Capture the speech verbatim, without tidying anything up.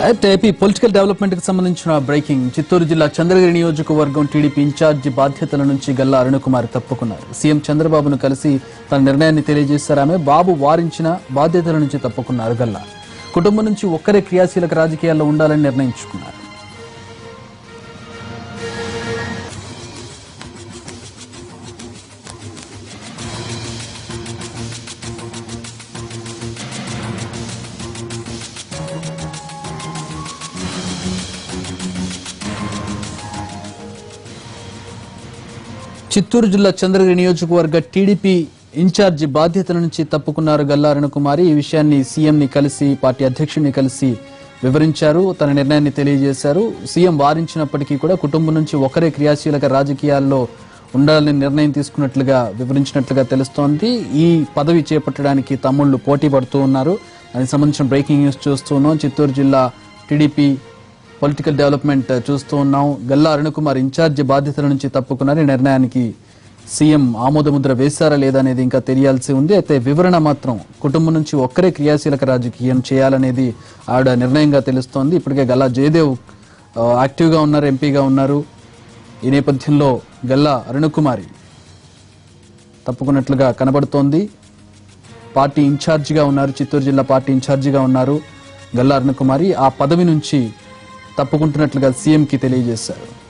అయితే AP political development కి సంబంధించిన బ్రేకింగ్. చిత్తూరు జిల్లా చంద్రగిరి నియోజకవర్గం టీడీపీ ఇన్ఛార్జి బాధ్యతల నుంచి గల్లా అరుణకుమార్ తప్పుకున్నారు. సీఎం చంద్రబాబును కలిసి తన నిర్ణయాన్ని తెలియజేశారు. ఆమె బాబు వారించిన బాధ్యతల నుంచి తప్పుకున్నారు గల్లా. కుటుంబం నుంచి ఒక్కరే క్రియాశీలక రాజకీయాల్లో ఉండాలని నిర్ణయించుకున్నారు. చిత్తూరు జిల్లా చంద్రగిరి నియోజకవర్గ టీడీపీ ఇన్ఛార్జి బాధ్యతల నుంచి తప్పుకున్నారు గల్లా అరుణకుమారి. ఈ విషయాన్ని సీఎంని కలిసి పార్టీ అధ్యక్షుడిని కలిసి వివరించారు. తన నిర్ణయాన్ని తెలియజేశారు. సీఎం వారించినప్పటికీ కూడా కుటుంబం నుంచి ఒకరే క్రియాశీలక రాజకీయాల్లో ఉండాలని నిర్ణయం తీసుకున్నట్లుగా వివరించినట్లుగా తెలుస్తోంది. ఈ పదవి చేపట్టడానికి తమ్ముళ్లు పోటీ పడుతూ ఉన్నారు. దానికి సంబంధించిన బ్రేకింగ్ న్యూస్ చూస్తూ ఉన్నాం. చిత్తూరు జిల్లా టీడీపీ పొలిటికల్ డెవలప్మెంట్ చూస్తూ ఉన్నాం. గల్లా అరుణకుమార్ ఇన్ఛార్జి బాధ్యతల నుంచి తప్పుకున్నారు. ఈ నిర్ణయానికి సీఎం ఆమోదముద్ర వేశారా లేదా అనేది ఇంకా తెలియాల్సి ఉంది. అయితే వివరణ మాత్రం కుటుంబం నుంచి ఒక్కరే క్రియాశీలక రాజకీయం చేయాలనేది ఆవిడ నిర్ణయంగా తెలుస్తోంది. ఇప్పటికే గల్లా జయదేవ్ యాక్టివ్గా ఉన్నారు, ఎంపీగా ఉన్నారు. ఈ నేపథ్యంలో గల్లా అరుణకుమారి తప్పుకున్నట్లుగా కనబడుతోంది. పార్టీ ఇన్ఛార్జిగా ఉన్నారు, చిత్తూరు జిల్లా పార్టీ ఇన్ఛార్జిగా ఉన్నారు గల్లా అరుణకుమారి. ఆ పదవి నుంచి తప్పుకుంటున్నట్లుగా సీఎంకి తెలియజేశారు.